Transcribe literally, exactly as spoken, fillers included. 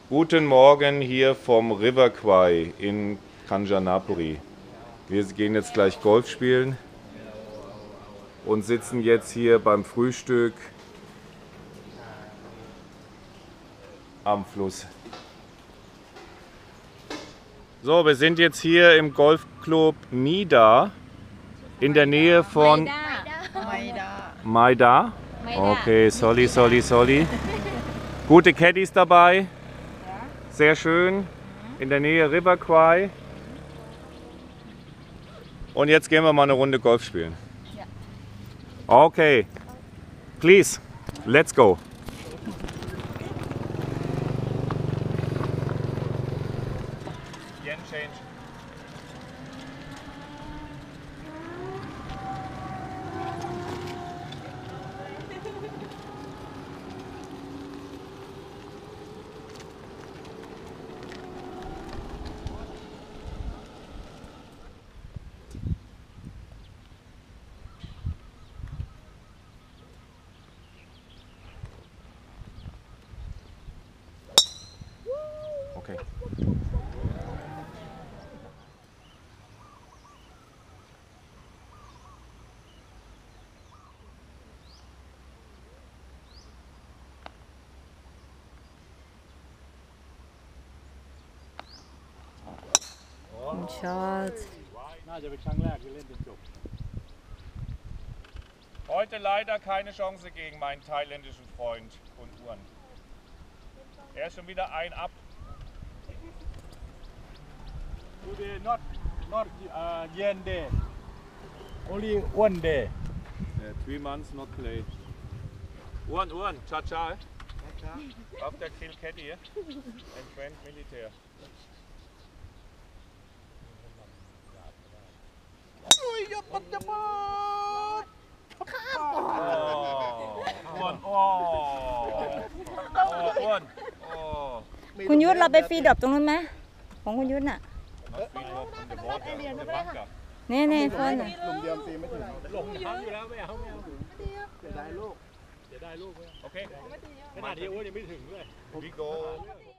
Guten Morgen hier vom River Kwai in Kanchanaburi. Wir gehen jetzt gleich Golf spielen und sitzen jetzt hier beim Frühstück am Fluss. So, wir sind jetzt hier im Golfclub Mida in der Nähe von Maida. Okay, sorry, sorry, sorry. Gute Caddies dabei. Sehr schön. In der Nähe River Kwai. Und jetzt gehen wir mal eine Runde Golf spielen. Okay. Please, let's go. Yen change. Okay. Schatz. Heute leider keine Chance gegen meinen thailändischen Freund und Uhren. Er ist schon wieder ein ab. Today not not uh, yen day, only one day. Uh, three months not played. Uhren, Uhren, ciao, ciao. After kill caddy and friend militär. Uhren, oh. Oh, Uhren. Oh. คุณยุทธเราไปฟรีดรอปตรงนู้นไหมของคุณยุทธน่ะ นี่นี่เฟิร์นน่ะลุมเดียมตีไม่ถึงหลงน้ำอยู่แล้วไม่เอาไม่เอาเสียดายลูกเสียดายลูกโอเคขนาดที่อ้วนยังไม่ถึงเลย we go